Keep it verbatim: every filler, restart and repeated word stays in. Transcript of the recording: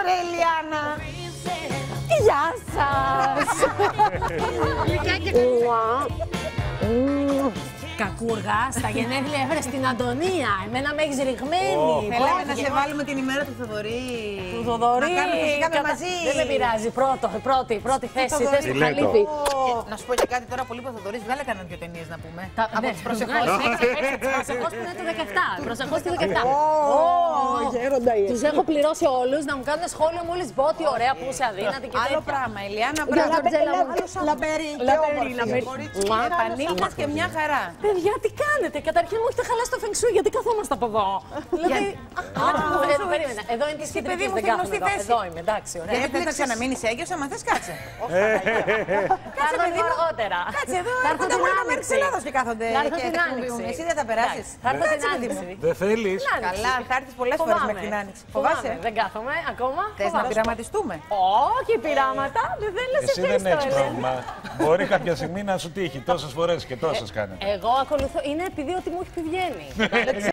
Ρε Ηλιάνα. Γεια σας! Κακούργα, στα γενέθλια έφερε στην Αντωνία. Εμένα με έχεις ρηγμένη. Θέλαμε να σε βάλουμε την ημέρα του Θοδωρή. Του Θοδωρή. Να κάνουμε φυσικά με μαζί. Δεν με πειράζει. Πρώτο, πρώτη, πρώτη θέση. Θέση του Χαλίφη. Να σου πω και κάτι τώρα πολύ που ο Θοδωρής βγάλε κανένα δυο ταινίες να πούμε. Από τις προσεχώς. Προσεχώς που είναι το δεκαεπτά. Προσεχώς το δεκαεπτά. Τους έχω πληρώσει όλους να μου κάνουν σχόλιο μόλις πω ότι ωραία που είσαι αδύνατη και τέτοια. Άλλο πράγμα, Ηλιάνα. Λαμπερί, λαμπερί. Πανήλθες και μια χαρά. Παιδιά, τι κάνετε. Καταρχήν μου έχετε χαλάσει το φεγγσούι, γιατί καθόμαστε από εδώ. Δηλαδή. Εδώ περίμενα. Εδώ είναι τη κεντρική, δεν κάθομαι εδώ. Εδώ είμαι, εντάξει. Γιατί θες να ξαναμείνεις έγκυος, άμα θες κάτσε. Κάτσε παιδί μου αργότερα. Κάτσε εδώ, έρχονται όλα τα μέρη της Ελλάδος και κάθονται και χρησιμοποιούν. Εσύ δεν θα περάσεις. Θα έρθω την άνοιξη. Δεν θέλεις. Καλά, θα έρθεις πολλές φορές μέχρι την άνοιξη. Φοβάσαι. Δεν κάθομαι ακόμα. Θες να πειραματιστούμε. Όχι, πειράματα. Δεν θέλω να σε Εσύ δεν έχεις πρόβλημα. Μπορεί κάποια στιγμή να σου τύχει τόσες φορές και τόσες κάνετε. Εγώ ακολουθώ. Είναι επειδή ότι μου έχει βγαίνει.